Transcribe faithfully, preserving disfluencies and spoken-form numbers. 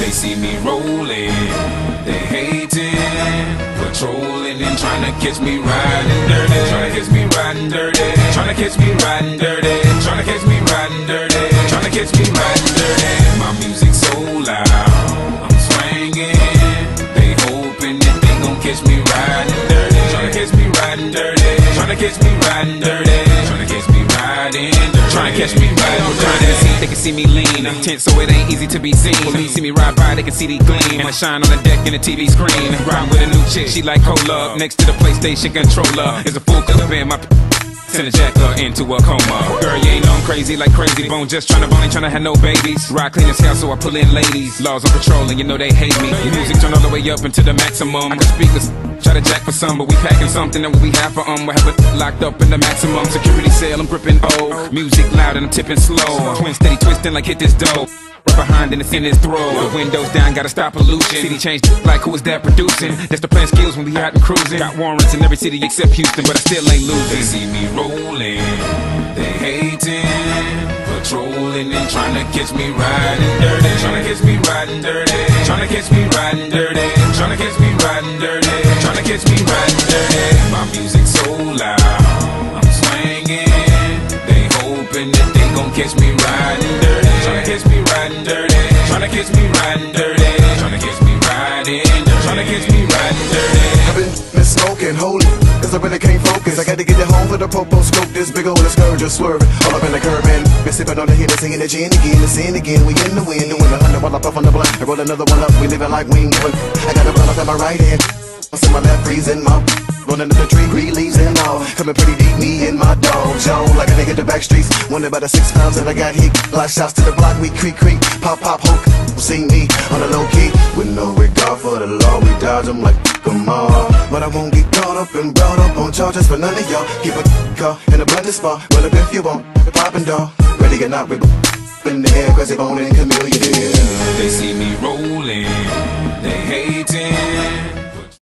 They see me rolling, they hating, patrolling and trying to catch me riding dirty. Trying to catch me riding dirty. Trying to catch me riding dirty. Trying to catch me riding dirty. Trying to catch me riding dirty. My music so loud, I'm swinging. They hoping that they gon' catch me riding dirty. Trying to catch me riding dirty. Trying to catch me riding dirty. Trying to catch me riding dirty. Trying to catch me riding dirty. They can see me lean, tense so it ain't easy to be seen. Police see me ride by, they can see the gleam. And I shine on the deck in the T V screen. Ride with a new chick, she like cola. Next to the PlayStation controller is a full clip in my send a jacker into a coma. Girl, you ain't known crazy like Crazy Bone. Just tryna bone, ain't tryna have no babies. Ride clean as hell, so I pull in ladies. Laws on patrol, and you know they hate me. Music turn all the way up into the maximum. I can speak this, try to jack for some, but we packing something that we have for um. We have it locked up in the maximum security cell. I'm gripping O. Music loud and I'm tipping slow. Twin steady twisting like hit this dope. Right behind and it's in his throat. The windows down, gotta stop pollution. City changed like who is that producing? That's the plan skills when we out and cruising. Got warrants in every city except Houston, but I still ain't losing. They see me rolling, they hating, patrolling and trying to catch me riding dirty. Trying to catch me riding dirty. Trying to catch me riding dirty. Trying to catch me riding dirty. Trying to catch me riding dirty. My music so loud, I'm swinging. They hoping that they gon' catch me riding dirty. Tryna catch me riding dirty. Tryna catch me riding dirty. Tryna catch me riding dirty. Tryna catch me riding dirty. I've been miss smoking, holy, cause I really can't focus. I got to get it home for the popo scope. This big old scourge just swerving all up in the curb and been sipping on the hit and singing the gin again and sin again. We in the wind, doing a hundred while I puff on the blunt. I roll another one up, we living like we ain't doing. I got a run up in my right hand, in my left, freezing my rolling up the tree, green leaves and all. Coming pretty deep, me and my dog Joe, like a nigga the back streets. Wonder about the six pounds that I got hit. Lot shots to the block, we creak creak, pop pop hook. See me on the low key, with no regard for the law. We dodge them like come on, but I won't get caught up and brought up on charges for none of y'all. Keep a car in a blended spot, run up if you want, poppin' dog. Ready or not, we in the air, crazy bone and chameleon. They see me rolling,